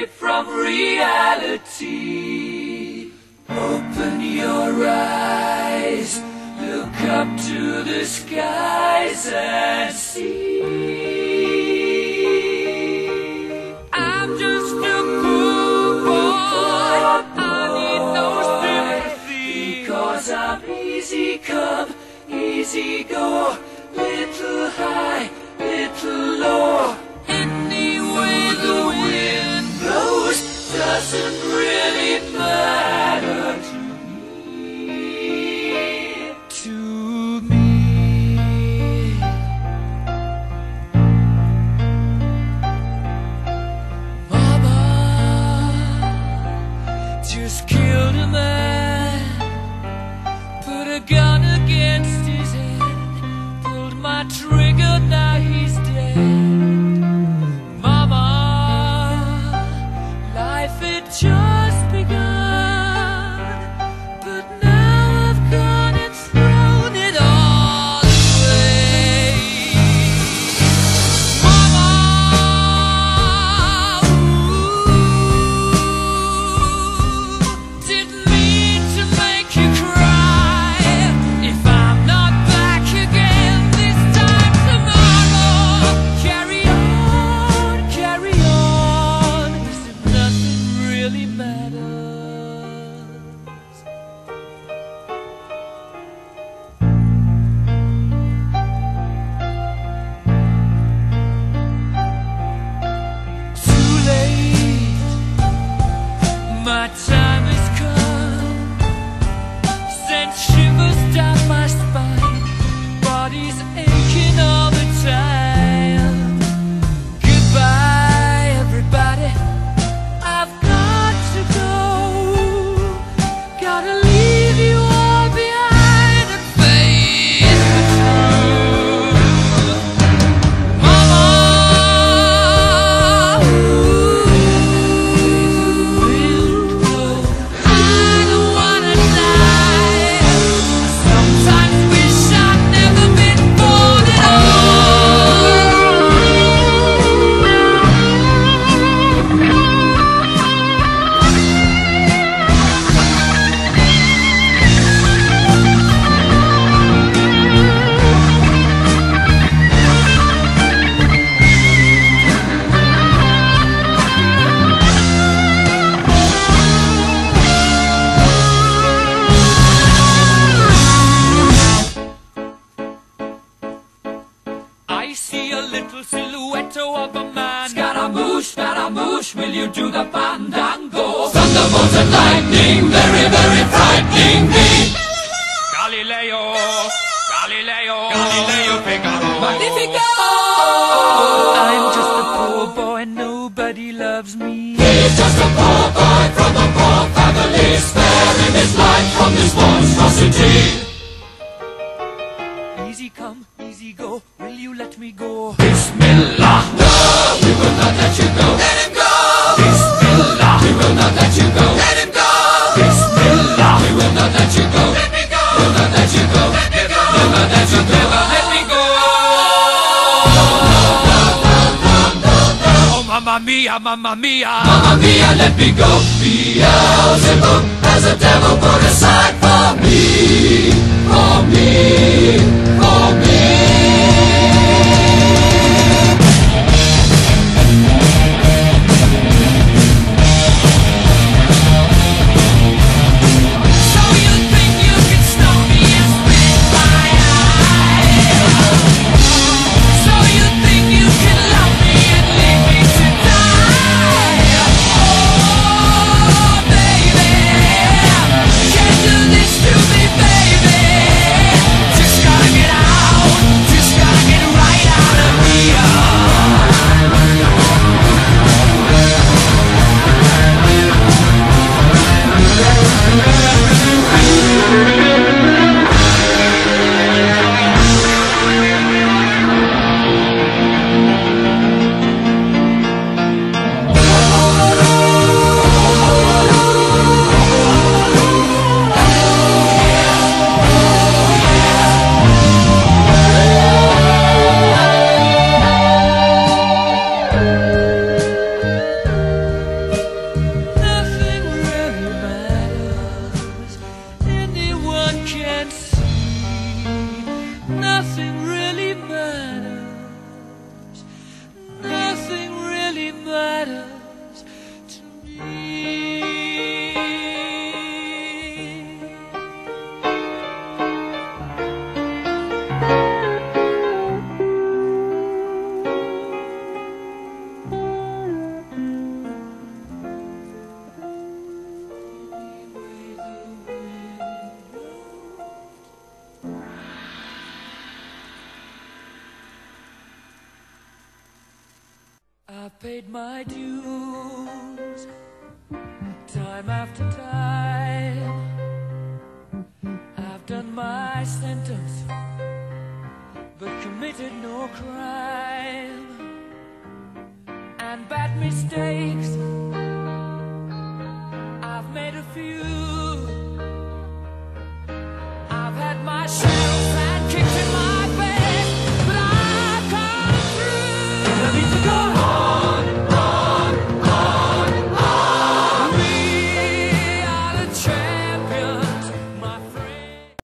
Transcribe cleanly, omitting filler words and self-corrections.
escape from reality. Open your eyes, look up to the skies and see. I'm just a poor boy, I need no sympathy, because I'm easy come, easy go, little high, little low. Any way the wind blows doesn't really matter to me. To me. Mama just killed a man, put a gun against his head, pulled my trigger, now he's dead. Mama, life had just begun, but now I've gone and thrown it all away. Mama, didn't mean to make you cry. If I'm not back again this time tomorrow, carry on, as if nothing really matters. Too late, my time has come, sent shivers down my spine, body's aching all the time. Goodbye, everybody, I've got to go, gotta leave you all behind and face the truth. Mama, I don't wanna die. Sometimes wish I'd never been born at I see a little silhouette of a man. Scaramouche, will you do the fandango? Thunderbolts and lightning, very, very frightening me. Galileo, Figaro, Magnifico. I'm just a poor boy, nobody loves me. He's just a poor boy from a poor family, sparing his life from this monstrosity. Easy come, easy go, will you let me go? Bismillah, no, we will not let you go. Let him go. Bismillah, we will not let you go. Let him go. Bismillah, we will not let you go. Let me go. We'll not let you go. Let me go. We'll not let you go. Never let me go. Oh, mamma mia, mamma mia, mamma mia, let me go. Beelzebub has a devil put aside for me, for me, for me. So you think you can stop me and spit my eye? So you think you can love me and leave me to die? Oh, baby, can't do this to me, baby. Just gotta get out. paid my dues time after time. I've done my sentence but committed no crime, and bad mistakes